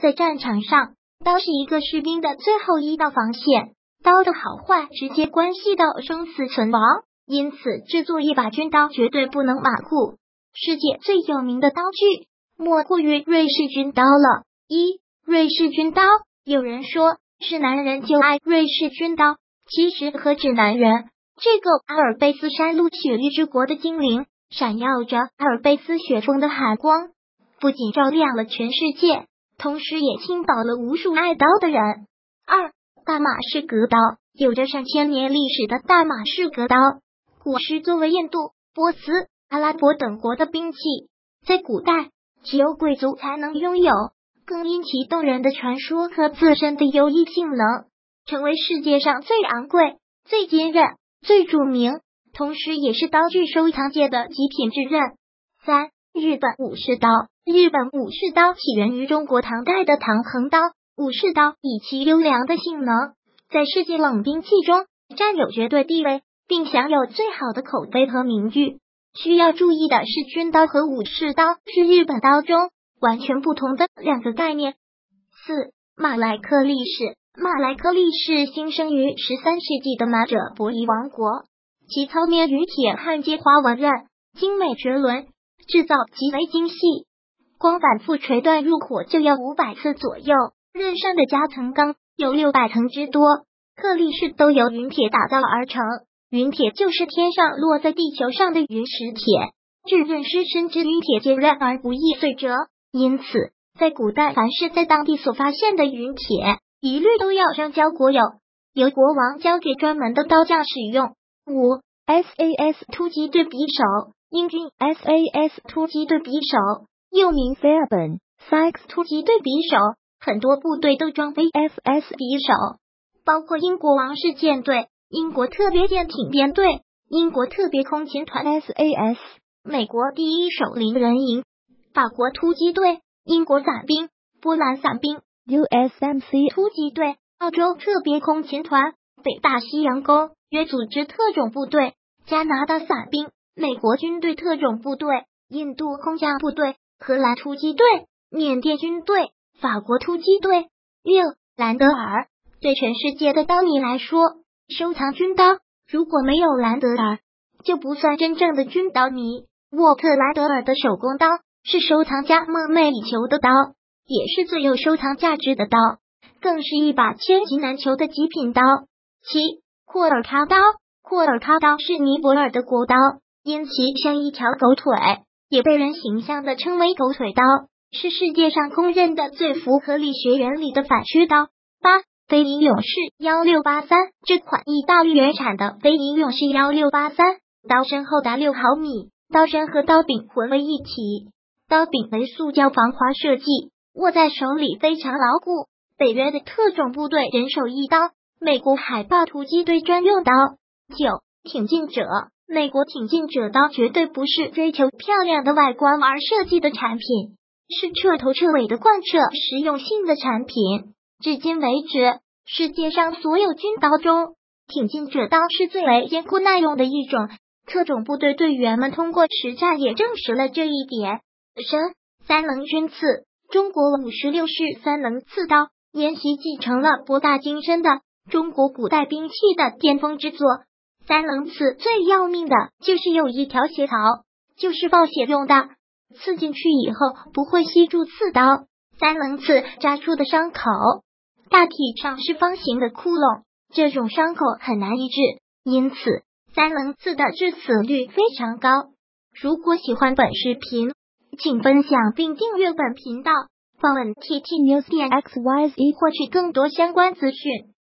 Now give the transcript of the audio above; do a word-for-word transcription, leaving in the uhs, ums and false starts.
在战场上，刀是一个士兵的最后一道防线，刀的好坏直接关系到生死存亡，因此制作一把军刀绝对不能马虎。世界最有名的刀具莫过于瑞士军刀了。一、瑞士军刀，有人说是男人就爱瑞士军刀，其实何止男人，这个阿尔卑斯山麓雪域之国的精灵，闪耀着阿尔卑斯雪峰的寒光，不仅照亮了全世界，同时也倾倒了无数爱刀的人。二、大马士革刀，有着上千年历史的大马士革刀，古时作为印度、波斯、阿拉伯等国的兵器，在古代只有贵族才能拥有，更因其动人的传说和自身的优异性能，成为世界上最昂贵、最坚韧、最著名，同时也是刀具收藏界的极品之刃。三、日本武士刀，日本武士刀起源于中国唐代的唐横刀，武士刀以其优良的性能，在世界冷兵器中占有绝对地位，并享有最好的口碑和名誉。需要注意的是，军刀和武士刀是日本刀中完全不同的两个概念。四、马来克力士，马来克力士兴生于十三世纪的马者伯夷王国，其糙面陨铁焊接花纹刃，精美绝伦，制造极为精细，光反复锤断入火就要五百次左右，刃上的夹层钢有六百层之多，克力士都由陨铁打造而成。陨铁就是天上落在地球上的陨石铁，制刃师深知陨铁坚韧而不易碎折，因此在古代凡是在当地所发现的陨铁，一律都要上交国有，由国王交给专门的刀匠使用。五、S A S 突击队匕首，英军 S A S 突击队匕首又名菲尔本 Sykes 突击队匕首，很多部队都装备 F S 匕首，包括英国王室舰队、英国特别舰艇编队、英国特别空勤团 S A S、 美国第一手灵人营、法国突击队、英国伞兵、波兰伞兵 U S M C 突击队、澳洲特别空勤团、北大西洋公约组织特种部队、加拿大伞兵、美国军队特种部队、印度空降部队、荷兰突击队、缅甸军队、法国突击队。六、兰德尔，对全世界的刀迷来说，收藏军刀如果没有兰德尔，就不算真正的军刀迷。沃特兰德尔的手工刀是收藏家梦寐以求的刀，也是最有收藏价值的刀，更是一把千金难求的极品刀。七、霍尔卡刀，霍尔卡刀是尼泊尔的国刀，因其像一条狗腿，也被人形象地称为狗腿刀，是世界上公认的最符合力学原理的反曲刀。八、飞鹰勇士一六八三，这款意大利原产的飞鹰勇士一六八三，刀身厚达六毫米，刀身和刀柄混为一体，刀柄为塑胶防滑设计，握在手里非常牢固。北约的特种部队人手一刀，美国海豹突击队专用刀。九、挺进者，美国挺进者刀绝对不是追求漂亮的外观而设计的产品，是彻头彻尾的贯彻实用性的产品。至今为止，世界上所有军刀中，挺进者刀是最为坚固耐用的一种。特种部队队员们通过实战也证实了这一点。神三棱军刺，中国五十六式三棱刺刀沿袭继承了博大精深的中国古代兵器的巅峰之作。三棱刺最要命的就是有一条血槽，就是爆血用的，刺进去以后不会吸住刺刀，三棱刺扎出的伤口大体上是方形的窟窿，这种伤口很难医治，因此三棱刺的致死率非常高。如果喜欢本视频，请分享并订阅本频道，访问 T T News 点 X Y Z 获取更多相关资讯。